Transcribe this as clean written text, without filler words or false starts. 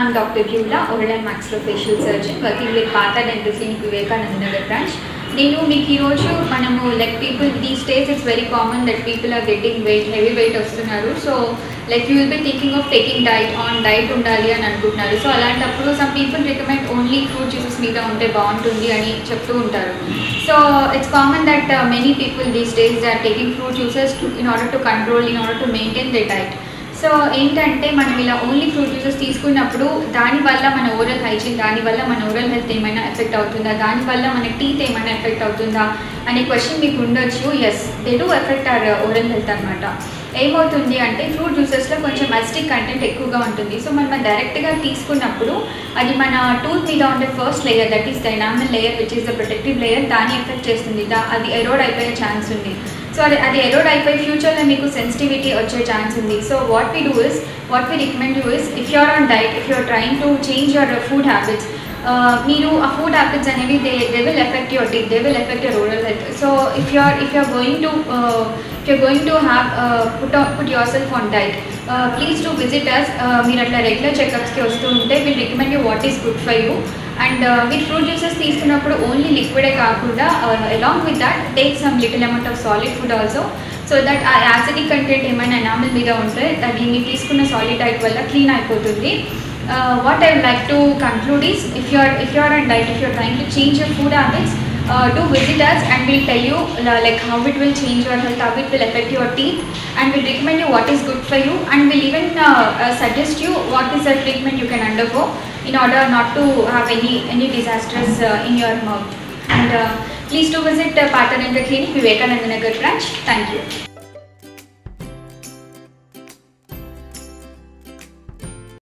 I'm Dr. Gyula, oral and maxillofacial surgeon working with Partha Dental II, Nagar branch. నేను మీకు ఈరోజు మనము like people these days it's very common that people are getting weight heavy weight వస్తున్నారు. So like you will be thinking of taking diet ఉండాలి అని అనుకుంటున్నారు. So అలాంటప్పుడు some people recommend only fruit juices మీద ఉంటే బాగుంటుంది అని చెప్తూ ఉంటారు. So it's common that many people these days they are taking fruit juices in order to control, in order to maintain they diet. So ఏంటంటే మనం ఇలా ఓన్లీ ఫ్రూట్ జ్యూసెస్ తీసుకున్నప్పుడు దానివల్ల మన ఓరల్ హైజీన్, దానివల్ల మన ఓరల్ హెల్త్ ఏమైనా effect అవుతుందా, దానివల్ల మన టీత్ ఏమైనా ఎఫెక్ట్ అవుతుందా అనే క్వశ్చన్ మీకు ఉండొచ్చు. Yes, they do affect our oral health అనమాట. ఏమవుతుంది అంటే ఫ్రూట్ జ్యూసెస్లో కొంచెం అసిడిక్ కంటెంట్ ఎక్కువగా ఉంటుంది. సో మనం డైరెక్ట్గా తీసుకున్నప్పుడు అది మన టూత్ మీద ఉండే first layer, that is the enamel layer which is the protective layer, దాన్ని ఎఫెక్ట్ చేస్తుంది. అది ఎరోడ్ అయిపోయే ఛాన్స్ ఉంది. సో అది ఎరోడ్ అయిపోయి ఫ్యూచర్లో మీకు సెన్సిటివిటీ వచ్చే ఛాన్స్ ఉంది. So what we recommend you is, if you're on diet, if you're trying to change your food habits, మీరు ఆ ఫుడ్ హ్యాబిట్స్ అనేవి they will effect your teeth, they will effect your oral health. So if you're going to have put yourself on diet, please do visit us. మీరు అట్లా regular చెకప్స్కి వస్తూ ఉంటే will recommend you what is good for you. And మీరు fruit juices తీసుకున్నప్పుడు only లిక్విడే కాకుండా along with that take some little amount of solid food also, so that ఆ యాసిడిక్ కంటెంట్ ఏమైనా ఎనామెల్ మీద ఉంటే అది మీరు తీసుకున్న సాలిడ్ డైట్ వల్ల క్లీన్ అయిపోతుంది. What I would like to conclude is, if you're on diet, if you're trying to change your food habits, do visit us and we'll tell you like how it will change your health, how it will affect your teeth, and we'll recommend you what is good for you, and we'll even suggest you what is the treatment you can undergo in order not to have any disasters in your mouth. And please do visit Partha Dental Clinic, Nagar branch. Thank you.